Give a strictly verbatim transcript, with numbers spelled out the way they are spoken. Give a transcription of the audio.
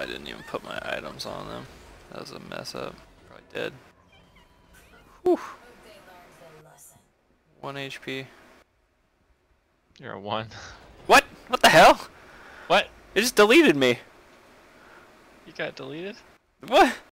I didn't even put my items on them. That was a mess up. Probably dead. Whew. One H P. You're a one. What? What the hell? What? It just deleted me. You got deleted? What?